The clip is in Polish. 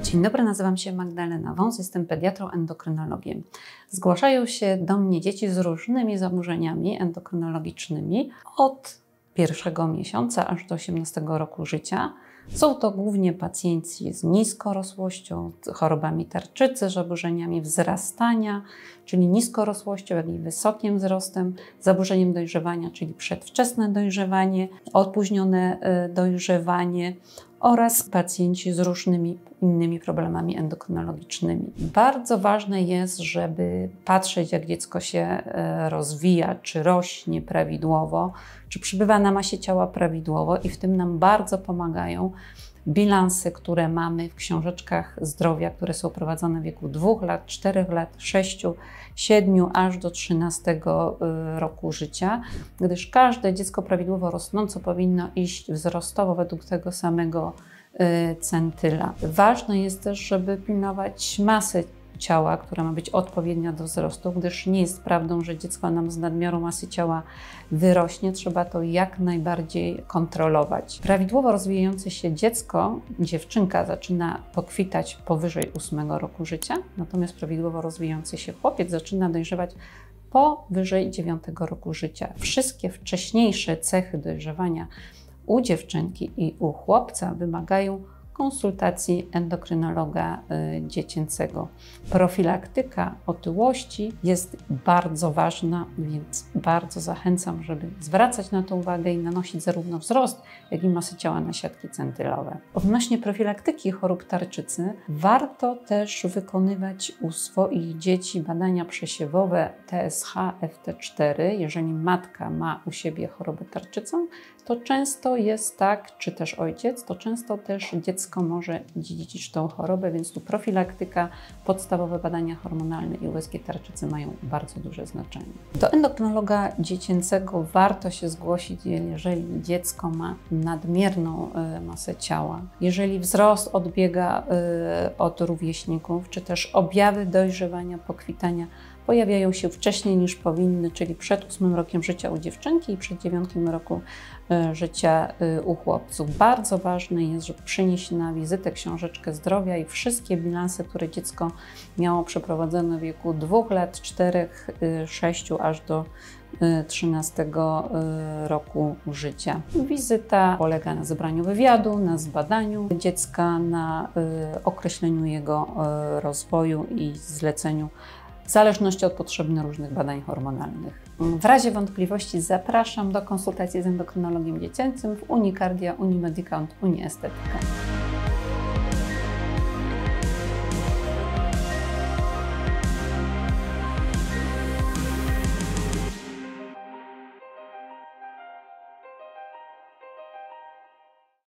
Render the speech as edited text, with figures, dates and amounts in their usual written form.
Dzień dobry, nazywam się Magdalena Wąs, jestem pediatrą endokrynologiem. Zgłaszają się do mnie dzieci z różnymi zaburzeniami endokrynologicznymi od pierwszego miesiąca aż do 18 roku życia. Są to głównie pacjenci z niskorosłością, chorobami tarczycy, zaburzeniami wzrastania, czyli niskorosłością, jak i wysokim wzrostem, zaburzeniem dojrzewania, czyli przedwczesne dojrzewanie, opóźnione dojrzewanie oraz pacjenci z różnymi innymi problemami endokrynologicznymi. Bardzo ważne jest, żeby patrzeć, jak dziecko się rozwija, czy rośnie prawidłowo, czy przybywa na masie ciała prawidłowo i w tym nam bardzo pomagają bilansy, które mamy w książeczkach zdrowia, które są prowadzone w wieku 2 lat, 4 lat, 6, 7, aż do 13 roku życia, gdyż każde dziecko prawidłowo rosnące powinno iść wzrostowo według tego samego centyla. Ważne jest też, żeby pilnować masy ciała, która ma być odpowiednia do wzrostu, gdyż nie jest prawdą, że dziecko nam z nadmiaru masy ciała wyrośnie. Trzeba to jak najbardziej kontrolować. Prawidłowo rozwijające się dziecko, dziewczynka, zaczyna pokwitać powyżej 8 roku życia, natomiast prawidłowo rozwijający się chłopiec zaczyna dojrzewać powyżej 9 roku życia. Wszystkie wcześniejsze cechy dojrzewania u dziewczynki i u chłopca wymagają konsultacji endokrynologa dziecięcego. Profilaktyka otyłości jest bardzo ważna, więc bardzo zachęcam, żeby zwracać na to uwagę i nanosić zarówno wzrost, jak i masę ciała na siatki centylowe. Odnośnie profilaktyki chorób tarczycy warto też wykonywać u swoich dzieci badania przesiewowe TSH, FT4. Jeżeli matka ma u siebie chorobę tarczycą, to często jest tak, czy też ojciec, to często też dziecko może dziedziczyć tą chorobę, więc tu profilaktyka, podstawowe badania hormonalne i USG tarczycy mają bardzo duże znaczenie. Do endokrynologa dziecięcego warto się zgłosić, jeżeli dziecko ma nadmierną masę ciała, jeżeli wzrost odbiega od rówieśników, czy też objawy dojrzewania, pokwitania pojawiają się wcześniej niż powinny, czyli przed 8 rokiem życia u dziewczynki i przed 9 roku życia u chłopców. Bardzo ważne jest, żeby przynieść na wizytę książeczkę zdrowia i wszystkie bilanse, które dziecko miało przeprowadzone w wieku 2 lat, 4, 6, aż do 13 roku życia. Wizyta polega na zebraniu wywiadu, na zbadaniu dziecka, na określeniu jego rozwoju i zleceniu w zależności od potrzeby różnych badań hormonalnych. W razie wątpliwości zapraszam do konsultacji z endokrynologiem dziecięcym w Unicardia, Unimedicant, Uniestetyka.